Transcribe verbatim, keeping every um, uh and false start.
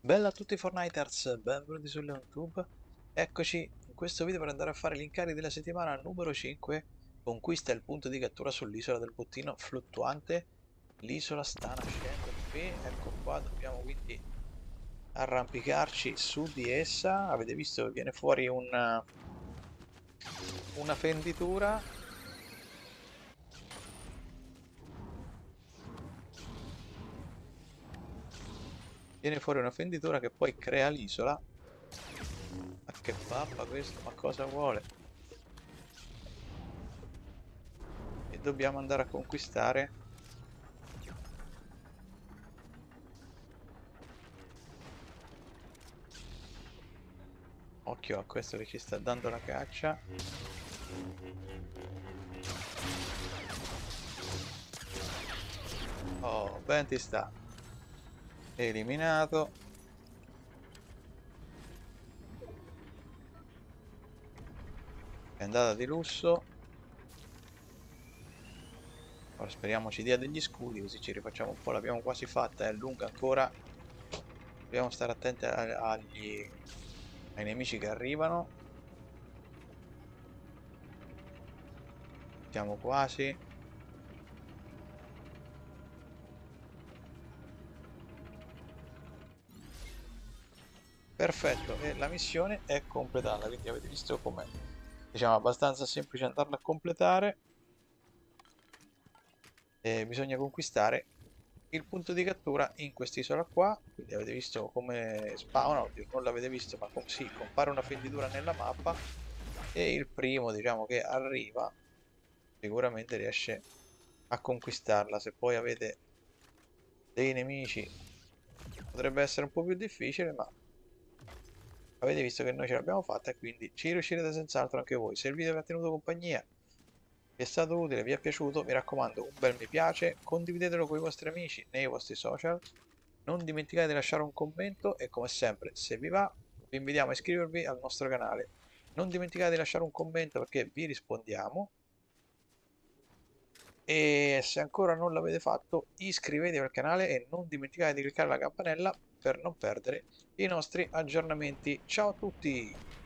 Bella a tutti i Fortniters, benvenuti su YouTube. Eccoci in questo video per andare a fare gli incarichi della settimana numero cinque. Conquista il punto di cattura sull'isola del bottino fluttuante. L'isola sta nascendo qui, ecco qua, dobbiamo quindi arrampicarci su di essa. Avete visto che viene fuori una, una fenditura. Viene fuori una fenditura che poi crea l'isola. Ma che pappa questo, ma cosa vuole? E dobbiamo andare a conquistare. Occhio a questo che ci sta dando la caccia. Oh, ben ti sta. Eliminato. È andata di lusso. Ora speriamo ci dia degli scudi, così ci rifacciamo un po'. L'abbiamo quasi fatta, è lunga ancora. Dobbiamo stare attenti agli, ai nemici che arrivano. Siamo quasi. Perfetto, e la missione è completata, quindi avete visto com'è. Diciamo abbastanza semplice andarla a completare. E bisogna conquistare il punto di cattura in quest'isola qua. Quindi avete visto come spawna, oddio, non l'avete visto, ma com sì, compare una fenditura nella mappa e il primo, diciamo, che arriva sicuramente riesce a conquistarla. Se poi avete dei nemici potrebbe essere un po' più difficile, ma avete visto che noi ce l'abbiamo fatta e quindi ci riuscirete senz'altro anche voi. Se il video vi ha tenuto compagnia, vi è stato utile, vi è piaciuto, mi raccomando un bel mi piace, condividetelo con i vostri amici nei vostri social, non dimenticate di lasciare un commento e come sempre, se vi va, vi invitiamo a iscrivervi al nostro canale. Non dimenticate di lasciare un commento perché vi rispondiamo e se ancora non l'avete fatto iscrivetevi al canale e non dimenticate di cliccare la campanella per non perdere i nostri aggiornamenti. Ciao a tutti!